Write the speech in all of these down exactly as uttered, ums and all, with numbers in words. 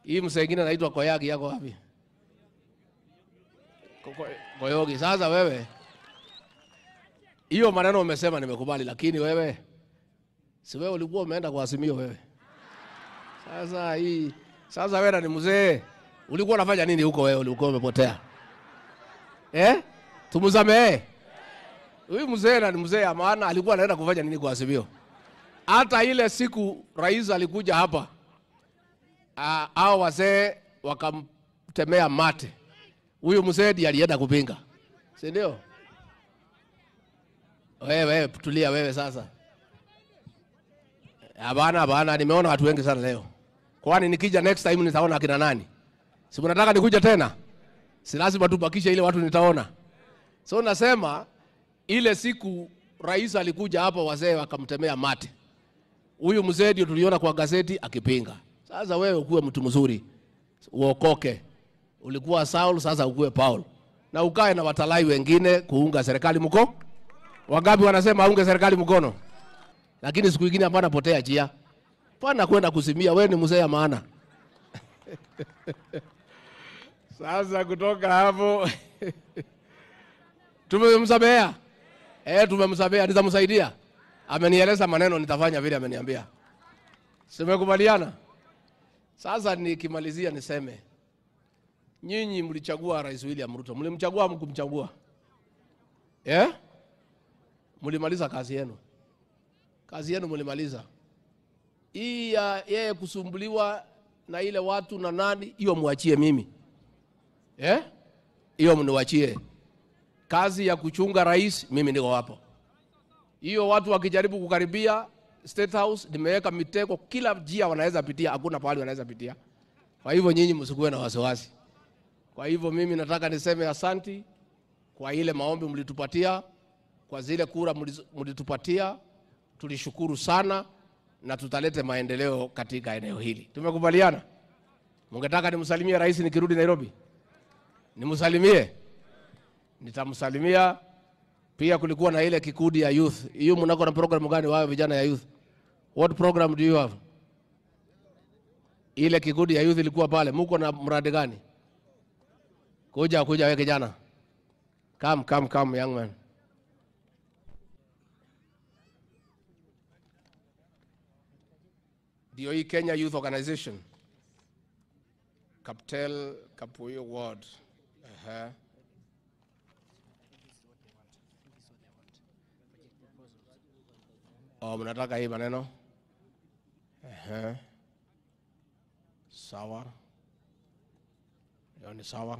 Hii mzee mwingine anaitwa Koyagi yako wapi? Koyogi. Sasa wewe, hiyo maneno umesema nimekubali, lakini wewe si wewe ulikuwa umeenda kwa Azimio wewe. Sasa hii sasa wewe ni mzee. Ulikuwa unafanya nini huko wewe? Ulikuwa umepotea. Eh? Tumsamee. Huyu mzee na ni mzee ya maana, alikuwa anaenda kufanya nini kwa Azimio? Hata ile siku rais alikuja hapa, ah, hao wazee wakamtemea mate. Huyu mzee ndiye alienda kupinga. Si ndio? Wewe wewe tulia wewe sasa. Hapana bana, nimeona watu wengi sana leo. Kwani nikija next time nitaona akina nani? Si mnataka nikuja tena? Si lazima tubakishe ile watu nitaona. So nasema ile siku rais alikuja hapa, wazee wakamtemea mate. Huyu mzee ndio tuliona kwa gazeti akipinga. Sasa wewe ukuwe mtu mzuri, uokoke. Ulikuwa Saul, sasa ukuwe Paul. Na ukae na watalai wengine kuunga serikali mkono. Wangapi wanasema aunge serikali mkono? Lakini siku nyingine hapana potea njia. Pana kwenda kusimia, wewe ni mzee ya maana. Sasa kutoka hapo tumemsamea. Eh, tumemsamea, nitamsaidia. Amenieleza maneno nitafanya vile ameniambia. Simekubaliana? Sasa nikimalizia niseme, nyinyi mlichagua Rais William Ruto. Mlimchagua mkumchagua? Eh? Mlimaliza kazi yenu. Kazi yenu mlimaliza. Hii ya yeye kusumbuliwa na ile watu na nani, hiyo muachie mimi. Eh? Hiyo mniwachie. Kazi ya kuchunga rais mimi niko hapo. Hiyo watu wakijaribu kukaribia State House, nimeweka mitego kila njia wanaweza pitia, hakuna pahali wanaweza pitia. Kwa hivyo nyinyi msikuwe na wasiwasi. Kwa hivyo mimi nataka niseme asanti kwa ile maombi mlitupatia, kwa zile kura mlitupatia, tulishukuru sana na tutalete maendeleo katika eneo hili. Tumekubaliana? Mungetaka nimsalimie rais nikirudi Nairobi? Nimsalimie? Nitamsalimia. Pia kulikuwa na ile kikundi ya youth. Hiyo mnako na program gani wao vijana ya youth? What program do you have? Ile kikundi ya youth ilikuwa pale. Mko na mradi gani? Kuja kuja wewe kijana. Come come come young man. D O E Kenya Youth Organization. Kaptel Kapuyo Ward. Uh-huh. Oh, mnataka hii maneno? Eh. Sawa. Yaani sawa.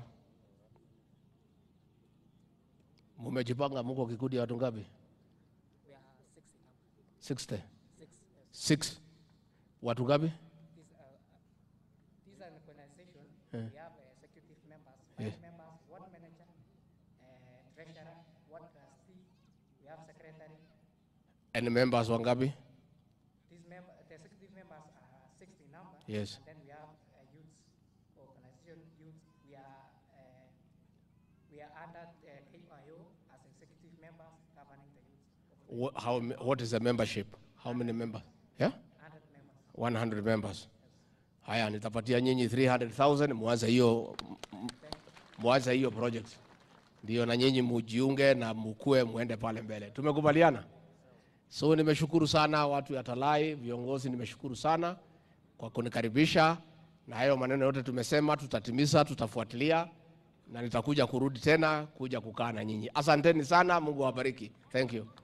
Mumejipanga mko kikundi watu ngapi? We are sixty. sixty. Six. Watu ngapi? This uh, this is an organization. Yeah. We have uh, executive members, five yeah. members, one manager, uh, treasurer, one trustee. We have secretary. And the members wangapi? These member, the executive members are sixty number. Yes. And then we have a uh, youth organization. Youth. We are uh, we are under uh, K I O as executive members governing the youth. What, how? What is the membership? How many members? Yeah. one hundred members. Haya, nitapatia nyinyi three hundred thousand mwanze hiyo mwanze hiyo project. Ndio na nyinyi mujiunge na mkue muende pale mbele. Tumekubaliana? So nimeshukuru sana watu ya Talai, viongozi nimeshukuru sana kwa kunikaribisha, na hayo maneno yote tumesema tutatimiza, tutafuatilia na nitakuja kurudi tena kuja kukaa na nyinyi. Asanteni sana, Mungu awabariki. Thank you.